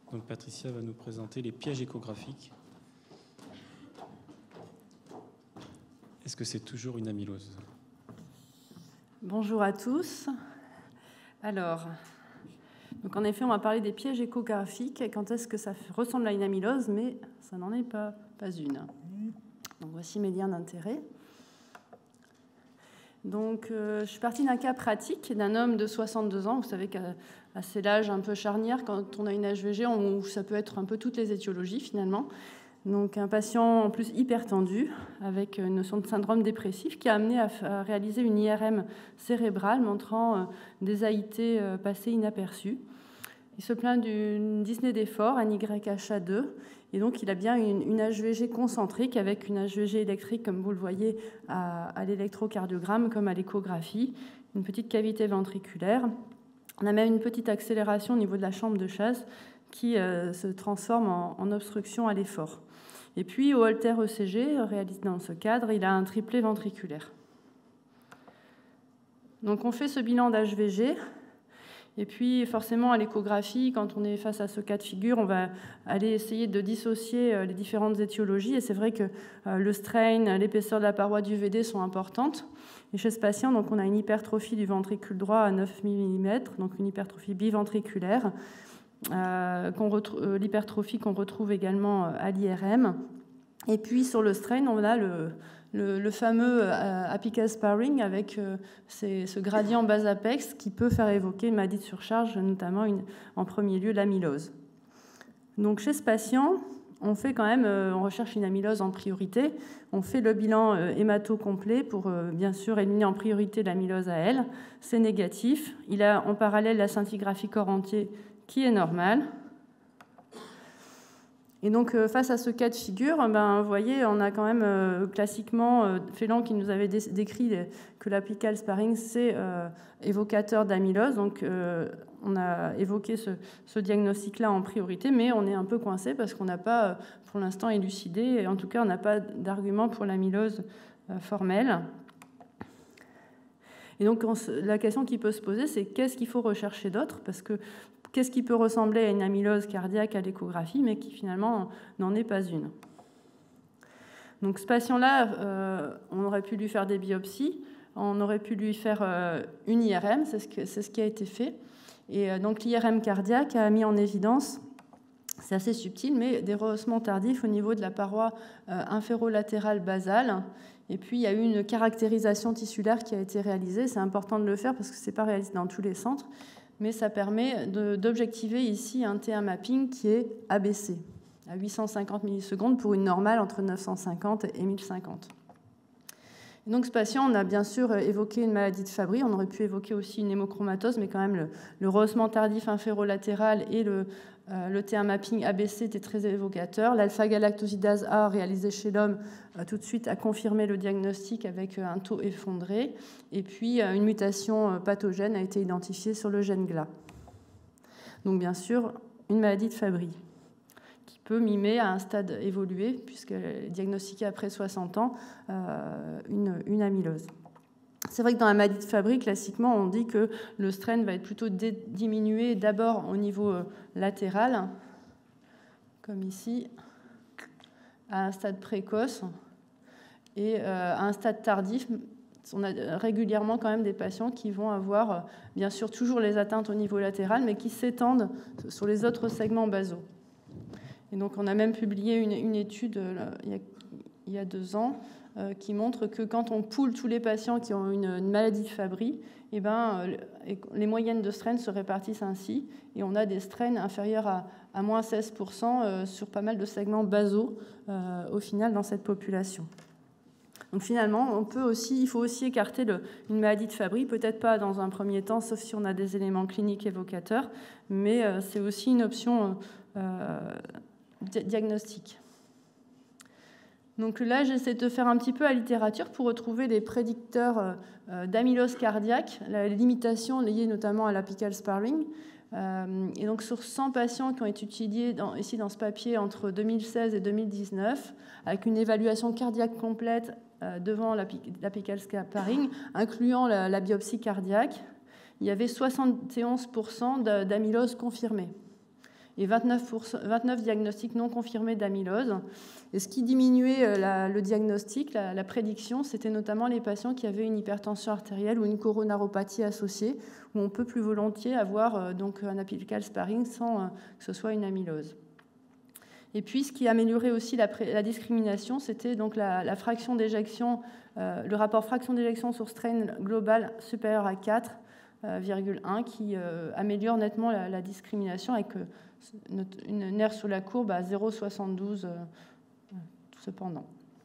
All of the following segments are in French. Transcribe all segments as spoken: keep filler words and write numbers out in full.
Donc Patricia va nous présenter les pièges échographiques. Est-ce que c'est toujours une amylose? Bonjour à tous. Alors, donc en effet, on va parler des pièges échographiques et quand est-ce que ça ressemble à une amylose, mais ça n'en est pas, pas une. Donc voici mes liens d'intérêt. Donc, euh, je suis partie d'un cas pratique d'un homme de soixante-deux ans. Vous savez qu'à c'est l'âge un peu charnière, quand on a une H V G, on, ça peut être un peu toutes les étiologies finalement. Donc, un patient en plus hypertendu, avec une notion de syndrome dépressif, qui a amené à, à réaliser une I R M cérébrale montrant euh, des A I T euh, passées inaperçues. Il se plaint d'une dyspnée d'effort, un Y H A deux, et donc il a bien une, une H V G concentrique avec une H V G électrique, comme vous le voyez à, à l'électrocardiogramme, comme à l'échographie, une petite cavité ventriculaire. On a même une petite accélération au niveau de la chambre de chasse qui euh, se transforme en, en obstruction à l'effort. Et puis, au Holter E C G, réalisé dans ce cadre, il a un triplet ventriculaire. Donc, on fait ce bilan d'H V G. Et puis, forcément, à l'échographie, quand on est face à ce cas de figure, on va aller essayer de dissocier les différentes étiologies. Et c'est vrai que le strain, l'épaisseur de la paroi du V D sont importantes. Et chez ce patient, donc, on a une hypertrophie du ventricule droit à neuf millimètres, donc une hypertrophie biventriculaire. Euh, qu'on retrouve, euh, l'hypertrophie qu'on retrouve également à l'I R M. Et puis sur le strain, on a le, le, le fameux euh, apical sparring avec euh, ces, ce gradient bas-apex qui peut faire évoquer une maladie de surcharge, notamment une, en premier lieu l'amylose. Donc chez ce patient, on fait quand même, euh, on recherche une amylose en priorité. On fait le bilan euh, hémato complet pour euh, bien sûr éliminer en priorité l'amylose à elle. C'est négatif. Il a en parallèle la scintigraphie corps entier qui est normal. Et donc, euh, face à ce cas de figure, ben, vous voyez, on a quand même euh, classiquement euh, Félan qui nous avait dé- décrit les, que l'apical sparring, c'est euh, évocateur d'amylose. Donc, euh, on a évoqué ce, ce diagnostic-là en priorité, mais on est un peu coincé parce qu'on n'a pas, euh, pour l'instant, élucidé, et en tout cas, on n'a pas d'argument pour l'amylose euh, formelle. Et donc, on se, la question qui peut se poser, c'est qu'est-ce qu'il faut rechercher d'autre? Parce que qu'est-ce qui peut ressembler à une amylose cardiaque à l'échographie, mais qui finalement n'en est pas une. Donc ce patient-là, euh, on aurait pu lui faire des biopsies, on aurait pu lui faire euh, une I R M, c'est ce, que, c'est ce qui a été fait. Et euh, donc l'I R M cardiaque a mis en évidence, c'est assez subtil, mais des rehaussements tardifs au niveau de la paroi euh, inférolatérale basale. Et puis il y a eu une caractérisation tissulaire qui a été réalisée. C'est important de le faire parce que ce n'est pas réalisé dans tous les centres. Mais ça permet de, d'objectiver ici un T un mapping qui est abaissé à huit cent cinquante millisecondes pour une normale entre neuf cent cinquante et mille cinquante. Et donc ce patient, on a bien sûr évoqué une maladie de Fabry, on aurait pu évoquer aussi une hémochromatose, mais quand même le, le rehaussement tardif inférolatéral et le, euh, le T un mapping abaissé étaient très évocateurs. L'alpha-galactosidase A réalisé chez l'homme euh, tout de suite a confirmé le diagnostic avec euh, un taux effondré. Et puis euh, une mutation euh, pathogène a été identifiée sur le gène G L A. Donc bien sûr, une maladie de Fabry qui peut mimer à un stade évolué, puisque diagnostiquée après soixante ans, euh, une, une amylose. C'est vrai que dans la maladie de Fabry, classiquement, on dit que le strain va être plutôt dé- diminué d'abord au niveau euh, latéral, comme ici, à un stade précoce, et euh, à un stade tardif. On a régulièrement quand même des patients qui vont avoir, euh, bien sûr, toujours les atteintes au niveau latéral, mais qui s'étendent sur les autres segments basaux. Et donc, on a même publié une, une étude euh, il, y a, il y a deux ans euh, qui montre que quand on poule tous les patients qui ont une, une maladie de Fabry, eh ben, euh, les moyennes de strain se répartissent ainsi, et on a des strains inférieurs à, à moins seize pour cent euh, sur pas mal de segments basaux euh, au final dans cette population. Donc finalement, on peut aussi, il faut aussi écarter le, une maladie de Fabry, peut-être pas dans un premier temps, sauf si on a des éléments cliniques évocateurs, mais euh, c'est aussi une option euh, diagnostique. Donc là, j'essaie de faire un petit peu à la littérature pour retrouver des prédicteurs euh, d'amylose cardiaque, la limitation liée notamment à l'apical sparring. Euh, et donc sur cent patients qui ont été étudiés dans, ici dans ce papier entre deux mille seize et deux mille dix-neuf, avec une évaluation cardiaque complète euh, devant l'apical sparring, incluant la, la biopsie cardiaque, il y avait soixante et onze pour cent d'amylose confirmée. et vingt-neuf, pour cent, vingt-neuf diagnostics non confirmés d'amylose. Et ce qui diminuait la, le diagnostic, la, la prédiction, c'était notamment les patients qui avaient une hypertension artérielle ou une coronaropathie associée, où on peut plus volontiers avoir euh, donc un apical sparing sans euh, que ce soit une amylose. Et puis, ce qui améliorait aussi la, la discrimination, c'était donc la, la fraction d'éjection, euh, le rapport fraction d'éjection sur strain global supérieur à quatre virgule un, qui euh, améliore nettement la, la discrimination avec euh, notre, une N R sur la courbe à zéro virgule soixante-douze euh, cependant.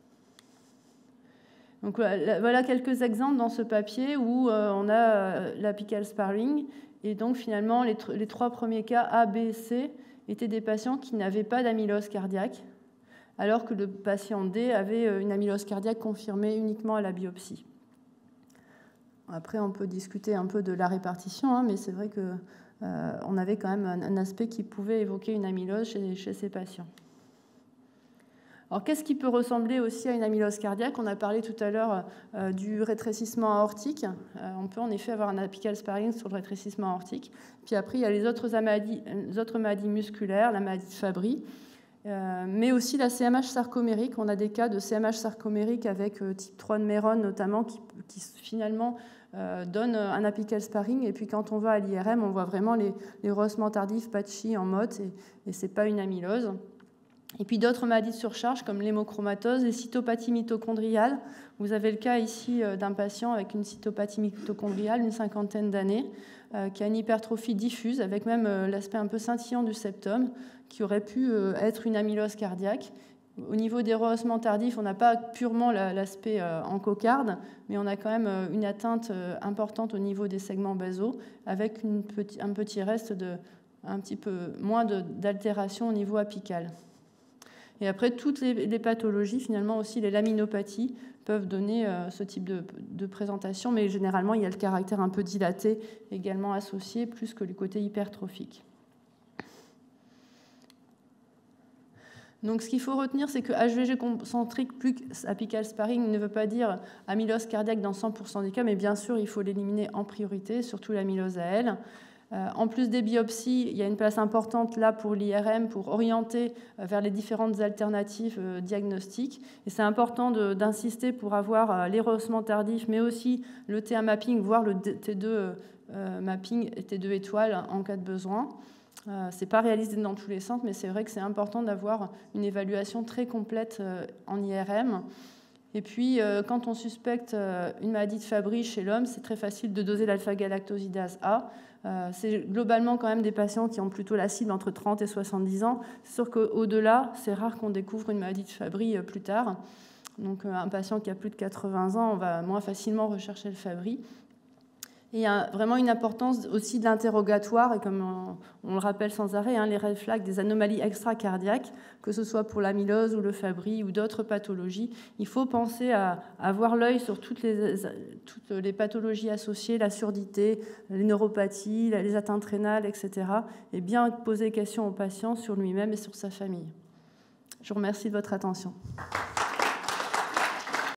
Donc voilà, voilà quelques exemples dans ce papier où euh, on a euh, l'apical sparing, et donc finalement les, les trois premiers cas A, B, C étaient des patients qui n'avaient pas d'amylose cardiaque, alors que le patient D avait une amylose cardiaque confirmée uniquement à la biopsie. Après, on peut discuter un peu de la répartition, hein, mais c'est vrai qu'on euh, avait quand même un, un aspect qui pouvait évoquer une amylose chez, chez ces patients. Alors, qu'est-ce qui peut ressembler aussi à une amylose cardiaque? On a parlé tout à l'heure euh, du rétrécissement aortique. Euh, on peut en effet avoir un apical sparing sur le rétrécissement aortique. Puis après, il y a les autres maladies, les autres maladies musculaires, la maladie de Fabry, euh, mais aussi la C M H sarcomérique. On a des cas de C M H sarcomérique avec euh, type trois de Méron notamment, qui, qui finalement euh, donne un apical sparing. Et puis quand on va à l'I R M, on voit vraiment les, les rehaussements tardifs patchy en motte, et, et ce n'est pas une amylose. Et puis d'autres maladies de surcharge comme l'hémochromatose, les cytopathies mitochondriales. Vous avez le cas ici d'un patient avec une cytopathie mitochondriale, une cinquantaine d'années, euh, qui a une hypertrophie diffuse, avec même euh, l'aspect un peu scintillant du septum, qui aurait pu euh, être une amylose cardiaque. Au niveau des rehaussements tardifs, on n'a pas purement l'aspect euh, en cocarde, mais on a quand même euh, une atteinte euh, importante au niveau des segments basaux, avec une petit, un petit reste de un petit peu moins d'altération au niveau apical. Et après, toutes les, les pathologies, finalement aussi les laminopathies, peuvent donner euh, ce type de, de présentation, mais généralement, il y a le caractère un peu dilaté également associé, plus que le côté hypertrophique. Donc, ce qu'il faut retenir, c'est que H V G concentrique plus apical sparing ne veut pas dire amylose cardiaque dans cent pour cent des cas, mais bien sûr, il faut l'éliminer en priorité, surtout l'amylose A L. Euh, en plus des biopsies, il y a une place importante là pour l'I R M, pour orienter euh, vers les différentes alternatives euh, diagnostiques. Et c'est important d'insister pour avoir euh, les rehaussements tardifs, mais aussi le T un mapping, voire le T deux euh, mapping et T deux étoiles en cas de besoin. Euh, ce n'est pas réalisé dans tous les centres, mais c'est vrai que c'est important d'avoir une évaluation très complète euh, en I R M. Et puis, euh, quand on suspecte euh, une maladie de Fabry chez l'homme, c'est très facile de doser l'alpha-galactosidase A. Euh, c'est globalement quand même des patients qui ont plutôt la cible entre trente et soixante-dix ans. C'est sûr qu'au-delà, c'est rare qu'on découvre une maladie de Fabry euh, plus tard. Donc, euh, un patient qui a plus de quatre-vingts ans, on va moins facilement rechercher le Fabry. Et il y a vraiment une importance aussi de l'interrogatoire, et comme on, on le rappelle sans arrêt, hein, les red flags des anomalies extracardiaques, que ce soit pour l'amylose ou le Fabry ou d'autres pathologies. Il faut penser à, à avoir l'œil sur toutes les, toutes les pathologies associées, la surdité, les neuropathies, les atteintes rénales, et cetera. Et bien poser des questions au patient sur lui-même et sur sa famille. Je vous remercie de votre attention.